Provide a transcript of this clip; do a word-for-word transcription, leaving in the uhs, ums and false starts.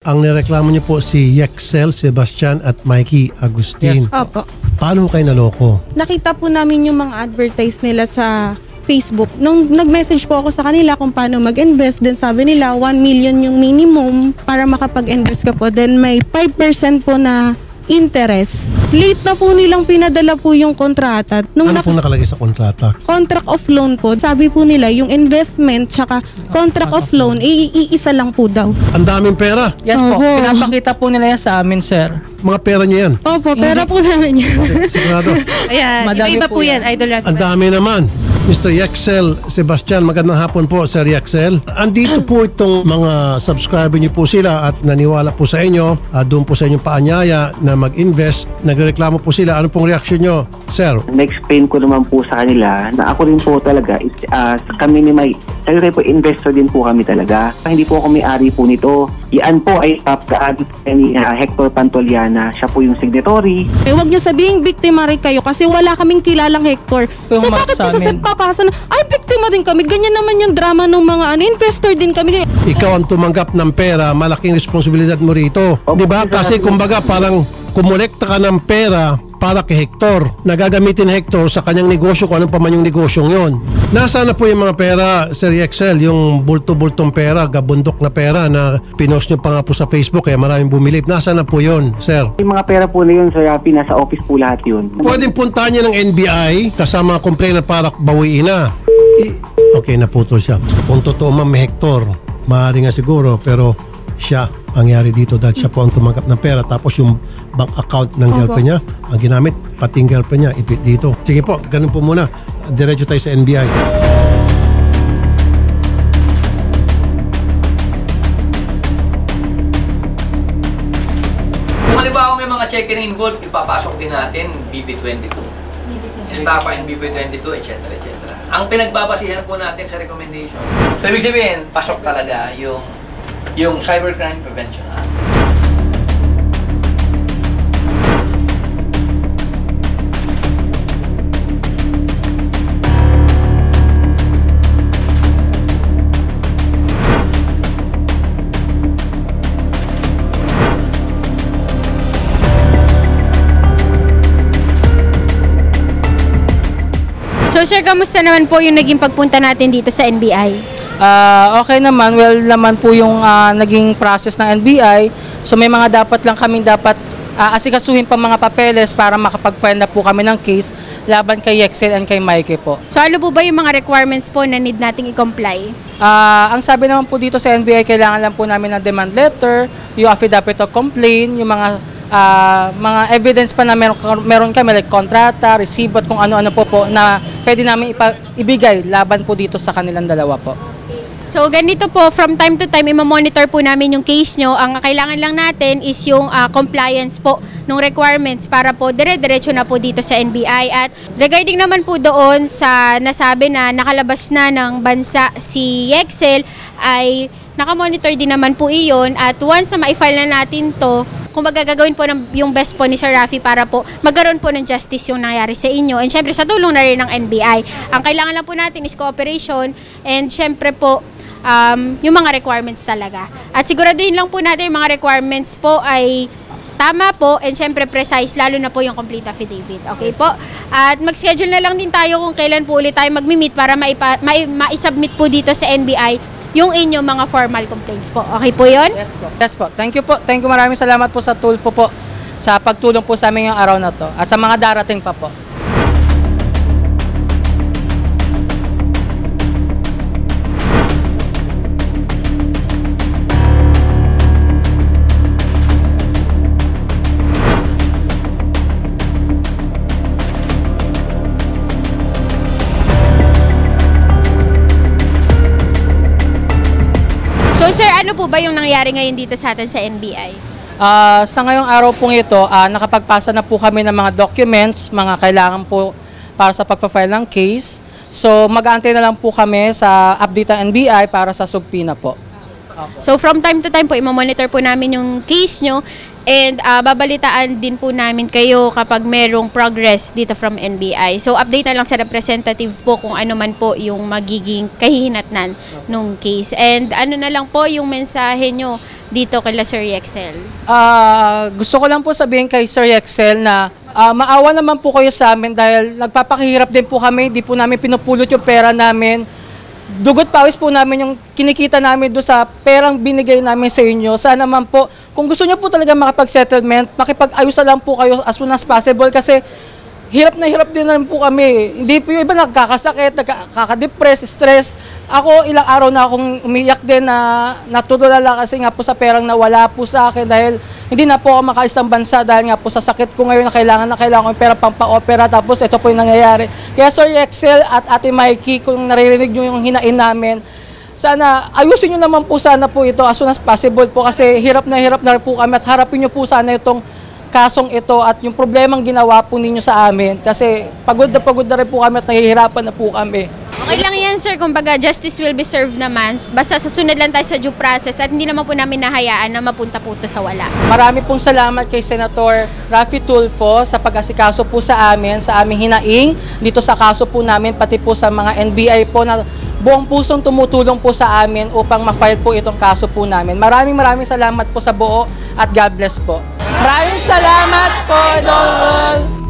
Ang nireklamo niyo po si Yexel Sebastian at Mikey Agustin. Yes. Opo. Paano kayo naloko? Nakita po namin yung mga advertise nila sa Facebook. Nung nag-message po ako sa kanila kung paano mag-invest, then sabi nila one million yung minimum para makapag-invest ka po. Then may five percent po na interest. Late na po nilang pinadala po yung kontrata. Nung Ano pong nakalagay sa kontrata? contract of loan po, sabi po nila yung investment tsaka contract of loan, iisa lang po daw. Ang daming pera. Yes po. Oho. Pinapakita po nila yan sa amin, sir. Mga pera niyo yan. Opo, pera po namin yan. Sigurado. Ayan, Madami iba po po yan, yan. Idol Rafi. Ang dami naman. Mister Yexel Sebastian, magandang hapon po, Sir Yexel. Andito po itong mga subscriber niyo po sila at naniwala po sa inyo, uh, doon po sa inyong paanyaya na mag-invest. Nagreklamo po sila. Ano pong reaksyon niyo, Sir? Na-explain ko naman po sa kanila na ako rin po talaga, is, uh, kami ni May, talaga po investor din po kami talaga. Hindi po ako may-ari po nito. Yan po ay top ka ni uh, Hector Pantoliana. Siya po yung signatory. Eh, huwag niyo sabihin biktima rin kayo kasi wala kaming kilalang Hector. Yung So mark bakit sa pa sa amin. papasa na, ay biktima din kami. Ganyan naman yung drama ng mga ano, investor din kami. Ikaw ang tumanggap ng pera, malaking responsibilidad mo rito. Opo, Di ba? sir. Kasi kumbaga parang kumolekta ka ng pera para kay Hector. Nagagamitin Hector sa kanyang negosyo kung anong pa man yung negosyong yon. Nasaan na po yung mga pera, Sir Yexel? Yung bulto-bultong pera, gabundok na pera na pinost nyo pa nga po sa Facebook kaya maraming bumilip. Nasaan na po yon, Sir? Yung mga pera po na yun, Sir Rafi, nasa office po lahat yun. Pwedeng puntahan niya ng N B I kasama ang complainant para bawiin na. I- Okay, naputol siya. Kung totoo man may Hector, maaari nga siguro, pero siya ang yari dito dahil siya po ang tumanggap ng pera. Tapos yung bank account ng girlfriend niya, ang ginamit, pati yung girlfriend niya, ipit dito. Sige po, ganun po muna. Diretso tayo sa N B I. Kung halimbawa may mga check na involved, ipapasok din natin B P twenty-two. Estafa and B P twenty-two, et cetera, et cetera. Ang pinagbabasihan po natin sa recommendation. So, ibig sabihin, pasok talaga yung yung Cybercrime Prevention Act. So sir, kamusta naman po yung naging pagpunta natin dito sa N B I? Ah, okay naman. Well naman po yung ah, naging process ng N B I. So may mga dapat lang kaming dapat ah, asikasuhin pa mga papeles para makapag-file na po kami ng case laban kay Yexel and kay Mikey po. So ano po ba yung mga requirements po na need nating i-comply? Ah, ang sabi naman po dito sa N B I, kailangan lang po namin ng demand letter, yung affidavit of complaint, yung mga ah, mga evidence pa na meron, meron kami like kontrata, resibo at kung ano-ano po po na pwede namin ipa, ibigay laban po dito sa kanilang dalawa po. So ganito po, from time to time, i-monitor po namin yung case nyo. Ang kailangan lang natin is yung ah, compliance po ng requirements para po dire-diretso na po dito sa N B I. At regarding naman po doon sa nasabi na nakalabas na ng bansa si Yexel, ay nakamonitor din naman po iyon. At once na ma-file na natin to, kung magagawin po ng, yung best po ni Sir Rafi para po magkaroon po ng justice yung nangyari sa inyo. And syempre sa tulong na rin ng N B I. Ang kailangan lang po natin is cooperation and syempre po um, yung mga requirements talaga. At siguraduhin lang po natin yung mga requirements po ay tama po and syempre precise, lalo na po yung complete affidavit. Okay po? At mag-schedule na lang din tayo kung kailan po ulit tayo mag-meet para maipa, mai, ma-submit po dito sa N B I yung inyong mga formal complaints po. Okay po yun? Yes po. Yes po. Thank you po. Thank you, maraming salamat po sa Tulfo po sa pagtulong po sa amin yung araw na to at sa mga darating pa po. So sir, ano po ba yung nangyari ngayon dito sa atin sa N B I? Ah, sa ngayong araw pong ito, ah, nakapagpasa na po kami ng mga documents, mga kailangan po para sa pagpa-file ng case. So mag-aantay na lang po kami sa update ng N B I para sa subpoena po. So from time to time po, i-monitor po namin yung case nyo and uh, babalitaan din po namin kayo kapag merong progress dito from N B I. So update na lang sa representative po kung ano man po yung magiging kahihinatnan nung case. And ano na lang po yung mensahe nyo dito kay Sir Yexel? Ah, gusto ko lang po sabihin kay Sir Yexel na ah, maawa naman po kayo sa amin dahil nagpapakahirap din po kami, di po namin pinupulot yung pera namin. Dugot pawis po namin yung kinikita namin doon sa perang binigay namin sa inyo. Sana naman po, kung gusto niyo po talaga makapag-settlement, makipag-ayos na lang po kayo as soon as possible kasi hirap na hirap din naman po kami. Hindi po yung iba nagkakasakit, nagkakadepress, stress. Ako ilang araw na akong umiyak din na natutulala kasi nga po sa perang nawala po sa akin dahil hindi na po ako makaalis ng bansa dahil nga po sa sakit ko ngayon na kailangan na kailangan ko yung pera pang pa-opera tapos ito po yung nangyayari. Kaya Sir Yexel at Ate Mikey, kung naririnig nyo yung hinain namin, sana ayusin nyo naman po sana po ito as soon as possible po kasi hirap na hirap na rin po kami at harapin nyo po sana itong kasong ito at yung problemang ginawa po ninyo sa amin kasi pagod na pagod na rin po kami at nahihirapan na po kami. Okay lang yan, sir. Kumbaga, justice will be served naman. Basta sasunod lang tayo sa due process at hindi naman po namin nahayaan na mapunta po ito sa wala. Marami pong salamat kay Senator Raffy Tulfo sa pag-asikaso po sa amin, sa aming hinaing dito sa kaso po namin, pati po sa mga N B I po na buong pusong tumutulong po sa amin upang ma-file po itong kaso po namin. Maraming maraming salamat po sa buo at God bless po. Maraming salamat po, Idol.